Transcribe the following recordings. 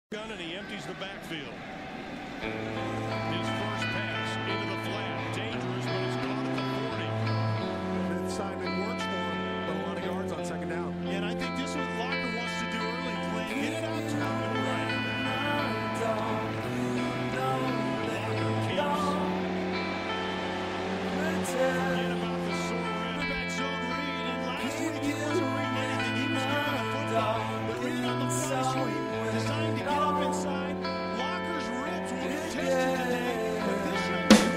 Gun and he empties the backfield. His first pass into the flat. Dangerous, but it's caught at the 40. That assignment works for him. Got a lot of yards on second down. And I think this is what Locker wants to do early. Play, get it out to him and right. Forget about the sore back zone read. And last week he wasn't reading anything. He was getting the football. But read on the fly sweep. Designed to get up inside. Locker's ribs will be tested today. But this young man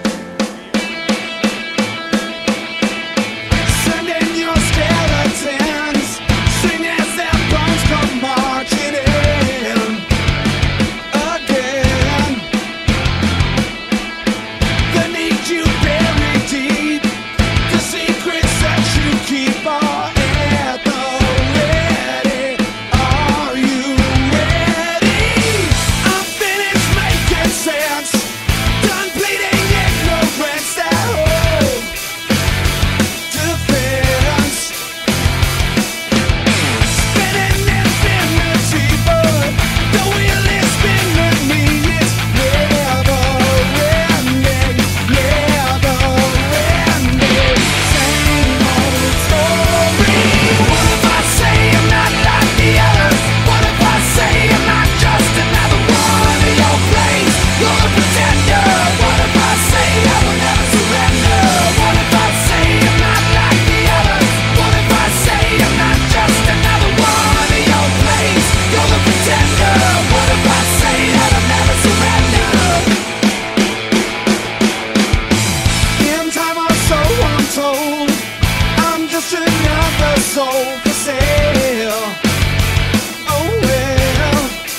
Send in your skeletons, sing as their bones come marching in again. They need you buried deep, the secrets that you keep are at the ready. Are you ready? I'm finished making sense, done bleeding ignorance that whole defense. Spinning infinity, but the wheel is spinning me. It's never ending, never ending. Same old story. What if I say I'm not like the others? What if I say I'm not just another one in your place? You're a pretender. What if I say I will never surrender? What if I say I'm not like the others? What if I say I'm not just another one in your place? You're the pretender. What if I say that I'll never surrender? In time or so I'm told, I'm just another soul for sale. Oh well,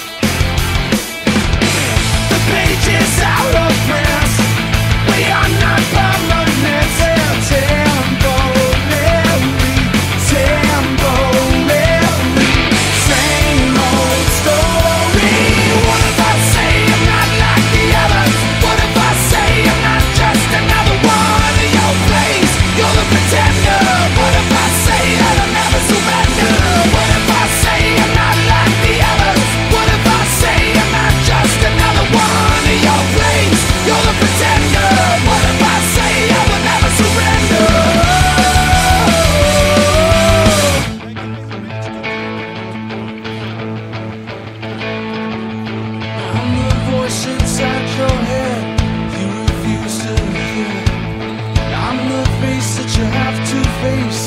the page is out of press. We are not permanent. They're temporary, temporary. Same old story. What if I say I'm not like the others? What if I say I'm not just another one in your place? You're the pretender. What if I say that I'll never surrender? What if I say I'm not like the others? What if I say I'm not just another one in your place? You're the pretender. What if I say I will never surrender? I'm the voice inside your head you refuse to hear. I'm the face that you have to face.